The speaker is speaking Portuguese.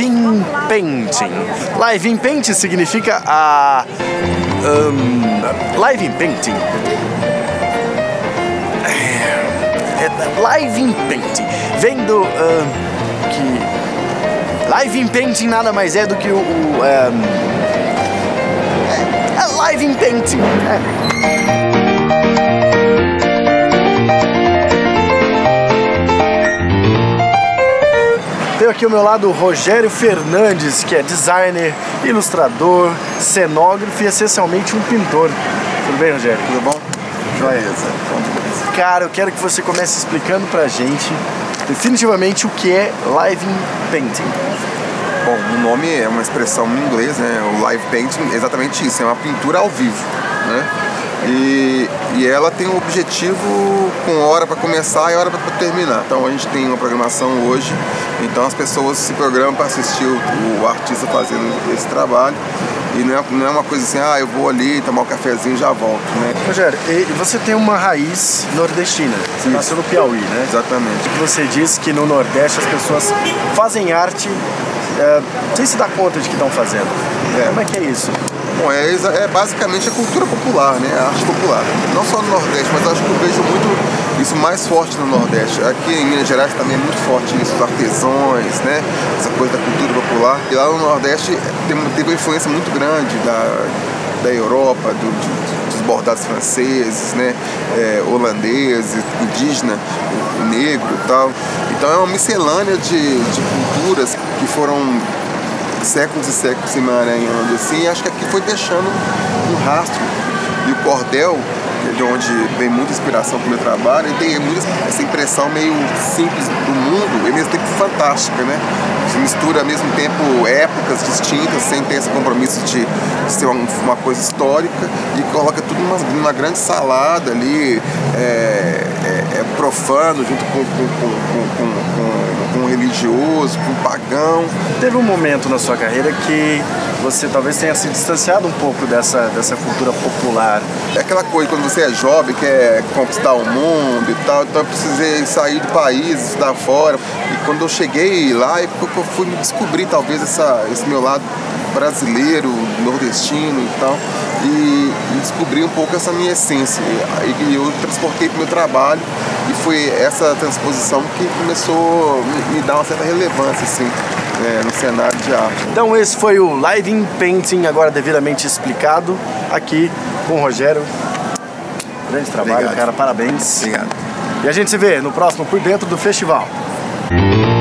in Painting. Live in Painting significa Live in Painting. Live in Painting. Vem do que Live in Painting nada mais é do que Live in Painting. Tenho aqui ao meu lado o Rogério Fernandes, que é designer, ilustrador, cenógrafo e essencialmente um pintor. Tudo bem, Rogério? Tudo bom? Joia. Cara, eu quero que você comece explicando pra gente definitivamente o que é Live in Painting. Bom, o nome é uma expressão em inglês, né? O live painting é exatamente isso, é uma pintura ao vivo, né? E ela tem um objetivo com hora para começar e hora para terminar. Então a gente tem uma programação hoje, então as pessoas se programam para assistir o artista fazendo esse trabalho. E não é uma coisa assim, eu vou ali tomar um cafezinho e já volto, né? Rogério, e você tem uma raiz nordestina, você nasceu no Piauí, né? Exatamente. Você disse que no Nordeste as pessoas fazem arte sem se dar conta de que estão fazendo. Como é que é isso? Bom, é basicamente a cultura popular, né? A arte popular. Não só no Nordeste, mas acho que eu vejo muito isso mais forte no Nordeste. Aqui em Minas Gerais também é muito forte isso, os artesãos, né? Essa coisa da cultura popular. E lá no Nordeste teve uma influência muito grande da Europa, dos bordados franceses, né? Holandeses, indígena, negro e tal. Então é uma miscelânea de culturas que foram séculos e séculos se emaranhando assim, e acho que aqui foi deixando um rastro. E o cordel, de onde vem muita inspiração para o meu trabalho, ele tem muito essa impressão meio simples do mundo, e ao mesmo tempo fantástica, né? Se mistura ao mesmo tempo épocas distintas, sem ter esse compromisso de ser uma coisa histórica, e coloca tudo numa grande salada ali, profano, junto com o religioso, com o pagão. Teve um momento na sua carreira que você talvez tenha se distanciado um pouco dessa cultura popular. É aquela coisa, quando você é jovem, quer conquistar o mundo e tal, então eu precisei sair do país, estudar fora. E quando eu cheguei lá, eu fui me descobrir talvez esse meu lado brasileiro, nordestino e tal, e descobri um pouco essa minha essência. E eu transportei para o meu trabalho, e foi essa transposição que começou a me dar uma certa relevância assim, no cenário de arte. Então esse foi o Live in Painting, agora devidamente explicado, aqui com o Rogério. Grande trabalho, Obrigado. Cara, parabéns. Obrigado. E a gente se vê no próximo Por Dentro do Festival.